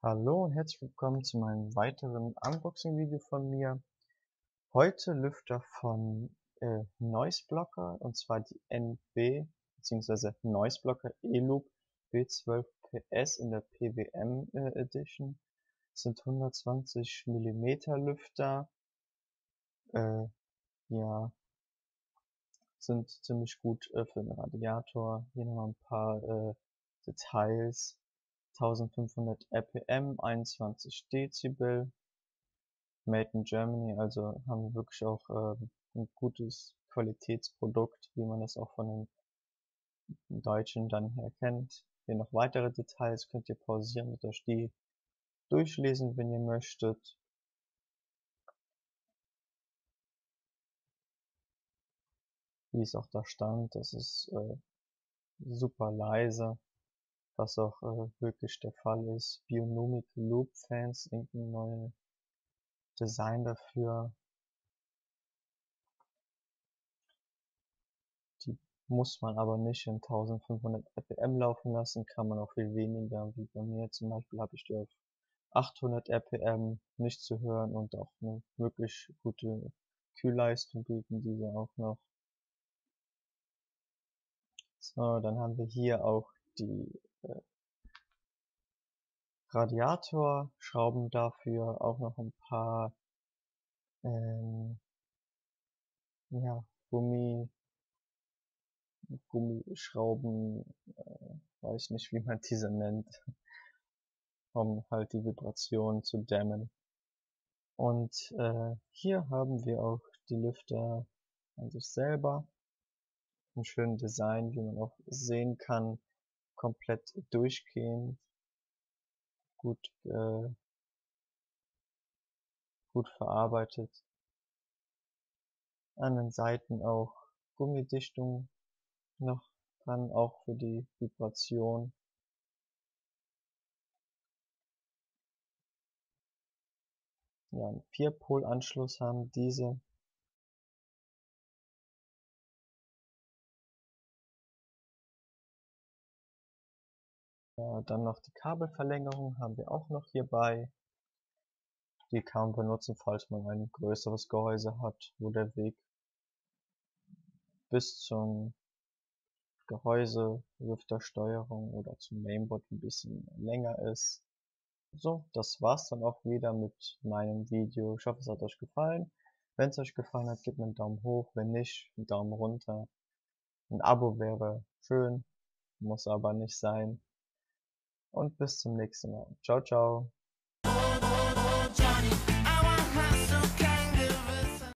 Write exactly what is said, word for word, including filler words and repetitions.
Hallo und herzlich willkommen zu meinem weiteren Unboxing-Video von mir. Heute Lüfter von äh, Noiseblocker, und zwar die N B bzw. Noiseblocker E-Loop B zwölf P S in der P W M äh, Edition. Das sind hundertzwanzig Millimeter Lüfter. Äh, ja, sind ziemlich gut äh, für den Radiator. Hier nochmal ein paar äh, Details. eintausendfünfhundert R P M, einundzwanzig Dezibel. Made in Germany, also haben wir wirklich auch ähm, ein gutes Qualitätsprodukt, wie man das auch von den Deutschen dann her kennt. Hier noch weitere Details könnt ihr pausieren und euch die durchlesen, wenn ihr möchtet. Wie es auch da stand, das ist äh, super leise, was auch äh, wirklich der Fall ist. Bionomic Loop Fans, irgendein neues Design dafür. Die muss man aber nicht in eintausendfünfhundert R P M laufen lassen, kann man auch viel weniger, wie bei mir zum Beispiel habe ich die auf achthundert R P M nicht zu hören und auch eine wirklich gute Kühlleistung bieten diese auch noch. So, dann haben wir hier auch die äh, Radiatorschrauben dafür, auch noch ein paar ähm, ja, Gummi, Gummischrauben, äh, weiß nicht, wie man diese nennt, um halt die Vibration zu dämmen. Und äh, hier haben wir auch die Lüfter an sich selber. Ein schönes Design, wie man auch sehen kann, komplett durchgehend, gut, äh, gut verarbeitet. An den Seiten auch Gummidichtung noch dran, auch für die Vibration. Ja, einen Vier-Pol-Anschluss haben diese. Ja, dann noch die Kabelverlängerung haben wir auch noch hierbei. Die kann man benutzen, falls man ein größeres Gehäuse hat, wo der Weg bis zum Gehäuse, Lüftersteuerung oder zum Mainboard ein bisschen länger ist. So, das war's dann auch wieder mit meinem Video. Ich hoffe, es hat euch gefallen. Wenn es euch gefallen hat, gebt mir einen Daumen hoch. Wenn nicht, einen Daumen runter. Ein Abo wäre schön, muss aber nicht sein. Und bis zum nächsten Mal. Ciao, ciao.